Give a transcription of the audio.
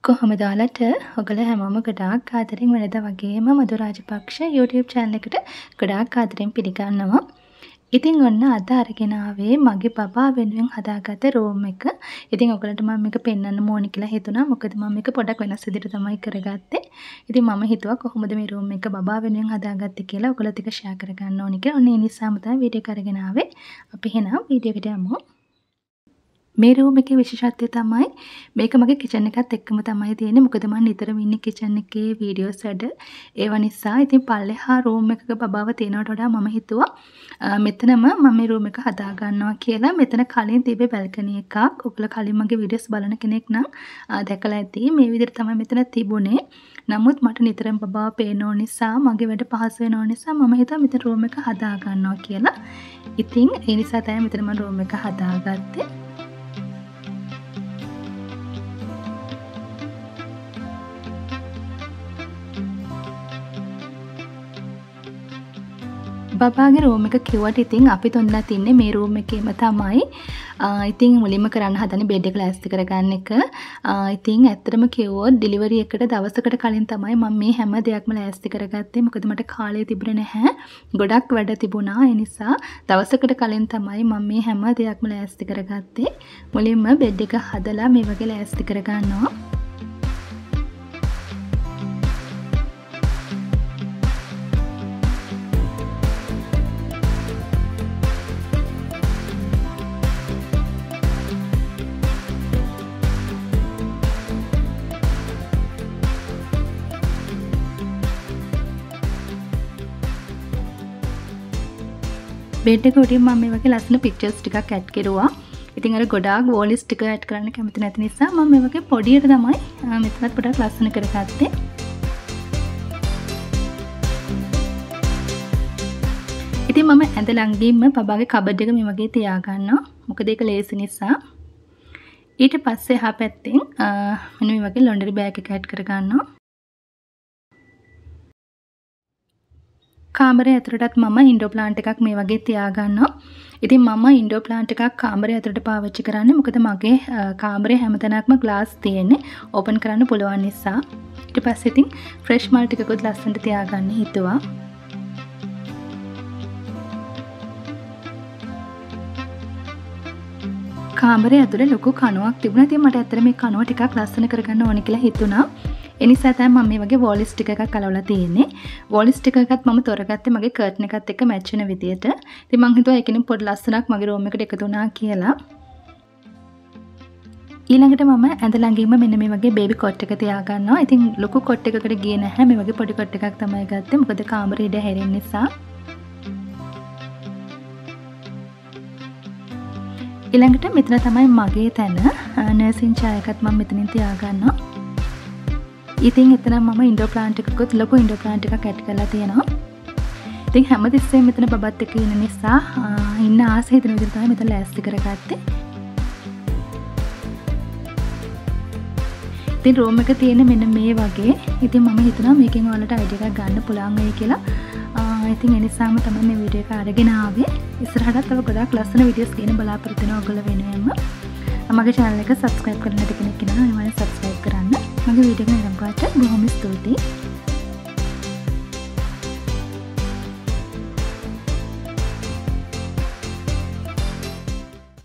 කොහොමද ඔයාලට ඔයගොල්ලෝ හැමෝම ගොඩාක් ආදරෙන් වෙනදා වගේම මధు රාජපක්ෂ YouTube channel එකට ගොඩාක් ආදරෙන් පිළිගන්නවා. ඉතින් ඔන්න අද අරගෙන ආවේ මගේ බබා වෙනුවෙන් හදාගත්ත රූම් එක. ඉතින් ඔයගොල්ලන්ට මම මේක පෙන්වන්න ඕනි කියලා හිතුණා. මොකද මම මේක පොඩක් වෙනස් විදිහට තමයි කරගත්තේ. ඉතින් මම හිතුවා කොහොමද මේ රූම් එක බබා වෙනුවෙන් හදාගත්තේ කියලා ඔයගොල්ලොත් එක්ක ෂෙයා කරගන්න ඕනි කියලා. ඔන්න ඒ නිසාම තමයි වීඩියෝ එක අරගෙන ආවේ. අපි එහෙනම් වීඩියෝ එකට යමු. මේ රූම් එකේ විශේෂත්වය තමයි මේක මගේ කිචන් එකත් එක්කම තමයි තියෙන්නේ. මොකද මම නිතරම ඉන්නේ කිචන් එකේ වීඩියෝස් වැඩ. ඒව නිසා ඉතින් පල්ලෙහා රූම් එකක බබාව තියෙනවට වඩා මම හිතුවා මෙතනම මම මේ රූම් එක හදා ගන්නවා කියලා. මෙතන කලින් තිබ්බේ බල්කනි එකක්. ඔයගොල්ලෝ කලින් මගේ වීඩියෝස් බලන කෙනෙක් නම් දැකලා ඇති. මේ විදිහට තමයි මෙතන තිබුණේ. නමුත් මට නිතරම බබාව පේන නිසා මගේ වැඩ පහසු වෙන නිසා මම හිතුවා මෙතන රූම් එක හදා ගන්නවා කියලා. ඉතින් ඒ නිසා තමයි මෙතන මම රූම් එක හදාගත්තේ. බබාගේ රූම් එක කිව්වට ඉතින් අපි තුන්දෙනා ඉන්නේ මේ රූම් එකේම තමයි. ඉතින් මුලින්ම කරන්න හදන්නේ බෙඩ් එක ලෑස්ති කරගන්න එක. ඉතින් ඇත්තටම කිව්වොත් ඩිලිවරි එකට දවසකට කලින් තමයි මම මේ හැම දෙයක්ම ලෑස්ති කරගත්තේ. මොකද මට කාලය තිබුණේ නැහැ. ගොඩක් වැඩ තිබුණා. ඒ නිසා දවසකට කලින් තමයි මම මේ හැම දෙයක්ම ලෑස්ති කරගත්තේ. මුලින්ම බෙඩ් එක හදලා මේ වගේ ලෑස්ති කරගන්නවා. බෙඩ් එක උඩින් මම මේ වගේ ලස්සන පික්චර්ස් ටිකක් ඇඩ් කරුවා. ඉතින් අර ගොඩාක් වෝල්ස් ටික ඇඩ් කරන්න කැමති නැති නිසා මම මේ වගේ පොඩියට තමයි මෙතනත් පොඩක් ලස්සන කරගත්තේ. ඉතින් මම ඇඳ ළඟින්ම බබාගේ කබඩ් එක මේ වගේ තියාගන්නවා. මොකද ඒක ලේසි නිසා. ඊට පස්සේ එහා පැත්තෙන් මෙන්න මේ වගේ ලොන්ඩරි බෑග් එක ඇඩ් කරගන්නවා. කාමරය ඇතුළටත් මම ඉන්ඩෝ ප්ලාන්ට් එකක් මේ වගේ තියාගන්නවා. ඉතින් මම ඉන්ඩෝ ප්ලාන්ට් එකක් කාමරය ඇතුළට පාවිච්චි කරන්නේ මොකද මගේ කාමරේ හැමතැනක්ම ග්ලාස් තියෙන්නේ. ඕපන් කරන්න පුළුවන් නිසා. ඊට පස්සේ ඉතින් ෆ්‍රෙෂ් මල් ටිකකුත් ලස්සනට තියාගන්න හිතුවා. කාමරේ ඇතුළේ ලොකු කණුවක් තිබුණා. ඉතින් මට ඇත්තට මේ කණුව ටිකක් ලස්සන කරගන්න ඕනේ කියලා හිතුණා. ඒ නිසා තමයි මම මේ වගේ වෝල් ස්ටික් එකක් අලවලා තියෙන්නේ. වෝල් ස්ටික් එකත් මම තොරගත්තේ මගේ කර්ටන් එකත් එක්ක මැච් වෙන විදියට. ඉතින් මං හිතුවා ඒකෙනින් පොඩි ලස්සනක් මගේ රූම් එකට එකතු වුණා කියලා. ඊළඟට මම ඇඳ ළඟින්ම මෙන්න මේ වගේ බේබි කොට් එක තියාගන්නවා. ඉතින් ලොකු කොට් එකකට ගියේ නැහැ. මේ වගේ පොඩි කොට් එකක් තමයි ගත්තේ. මොකද කාමරේ ඉඩ හැරෙන්න නිසා. ඊළඟට මෙතන තමයි මගේ තැන. නර්සින් චායකත් මම මෙතනින් තියාගන්නවා. ඉතින් එතන මම ඉන්ඩෝ ප්ලාන්ට් එකකුත් ලොකු ඉන්ඩෝ ප්ලාන්ට් එකක් ඇඩ් කරලා තියෙනවා. ඉතින් හැමතිස්සෙම මෙතන බබත් එක්ක ඉන්න නිසා ඉන්න ආස හිතෙන විදිහට තමයි මෙතන ලෑස්ති කරගත්තේ. ඉතින් රූම් එක තියෙන්නේ මෙන්න මේ වගේ. ඉතින් මම හිතුණා මේකෙන් ඔයාලට අයිඩියා එකක් ගන්න පුළුවන් වෙයි කියලා. ඉතින් ඒ නිසාම තමයි මේ වීඩියෝ එක අරගෙන ආවේ. ඉස්සරහටත් තව ගොඩාක් ලස්සන වීඩියෝස් ගන්න බලාපොරොත්තු වෙනවා ඔයගොල්ලෝ වෙනුවෙන්ම. මගේ channel එක subscribe කරන්න නැති කෙනෙක් ඉන්නවා නම් සබ්ස්ක්‍රයිබ් කරන්න. මගේ වීඩියෝ එක නරඹුවාට බොහොම ස්තුතියි.